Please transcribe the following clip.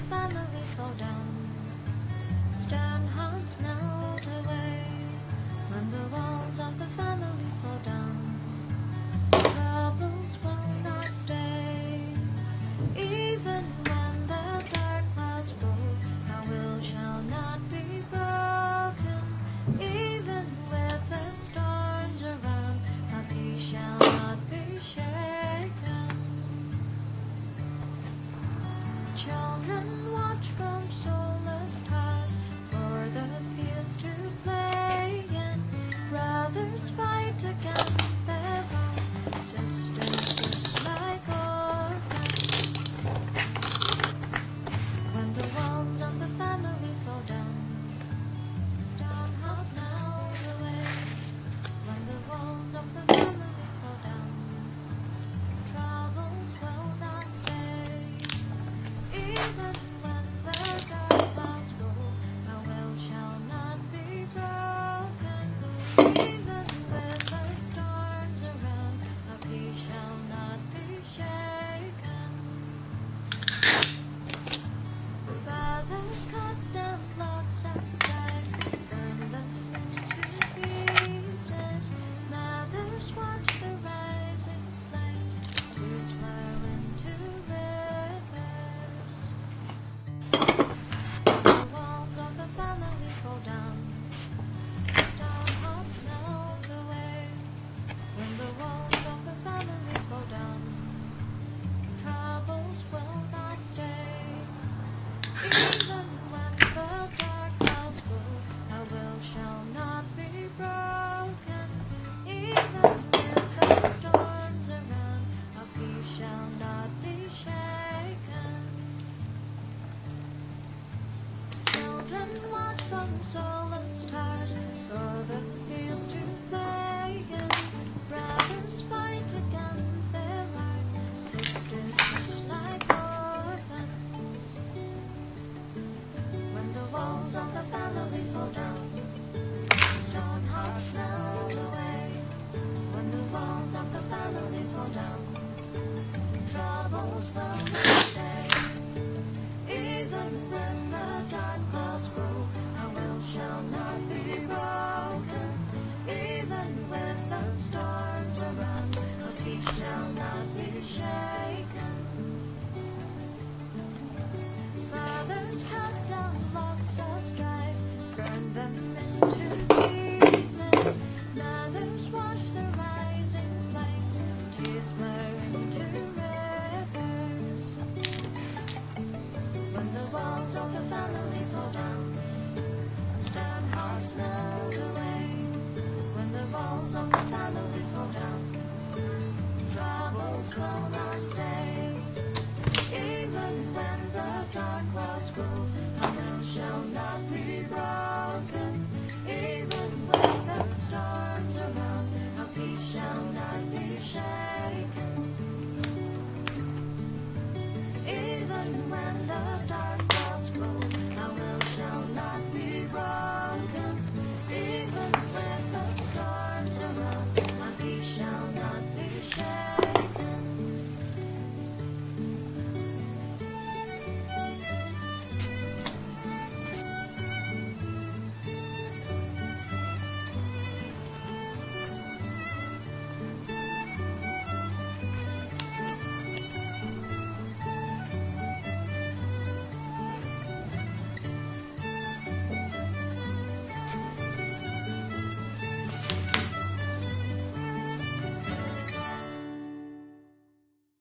families fall down, stern hearts melt away. When the walls of the families fall down, troubles will not stay. Even when the dark clouds roll, our will shall not be broken. Even with the storms around, our peace shall not be shaken. Children watch from solar stars for the fields to play in. Brothers fight against their wrong, sisters just like orphans. When the walls of the families fall down, stone hearts melt away. When the walls of the families fall down, troubles will not stay. Even when the dark clouds roll, our will shall not be broken. Even with the storms around, our peace shall not be shaken. Fathers cut down plots outside, burn them into pieces. Mothers watch the rising flames to swirl into rivers. The walls of the families fall down, stone hearts melt away. When the walls of the families fall down, troubles will not stay. Even when the dark clouds roll, our will shall not be broken. Even with the storms around, our peace shall not be shaken. Children watch from solar stars for the fields to play in. Brothers fight against their right, sisters just like orphans. When the walls of the families fall down, stone hearts melt away. When the walls of the families fall down, troubles will not stay. Even when the dark clouds grow, our will shall not be broken. Even with the storms around, our peace shall not be shaken. Fathers cut down logs to strive, burn them in